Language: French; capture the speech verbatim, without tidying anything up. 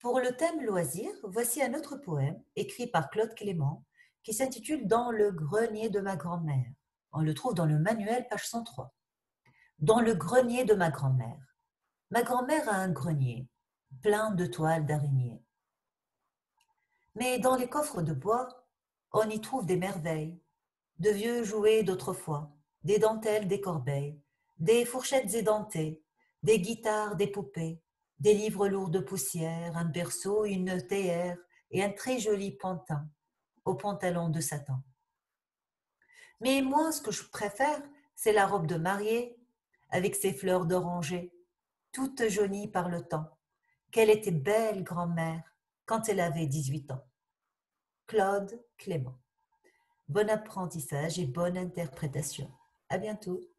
Pour le thème loisir, voici un autre poème écrit par Claude Clément qui s'intitule Dans le grenier de ma grand-mère. On le trouve dans le manuel, page cent trois. Dans le grenier de ma grand-mère. Ma grand-mère a un grenier plein de toiles d'araignées. Mais dans les coffres de bois, on y trouve des merveilles, de vieux jouets d'autrefois, des dentelles, des corbeilles, des fourchettes édentées, des guitares, des poupées, des livres lourds de poussière, un berceau, une théière et un très joli pantin au pantalon de satin. Mais moi, ce que je préfère, c'est la robe de mariée avec ses fleurs d'oranger, toute jaunie par le temps. Quelle était belle grand-mère quand elle avait dix-huit ans. Claude Clément. Bon apprentissage et bonne interprétation. À bientôt.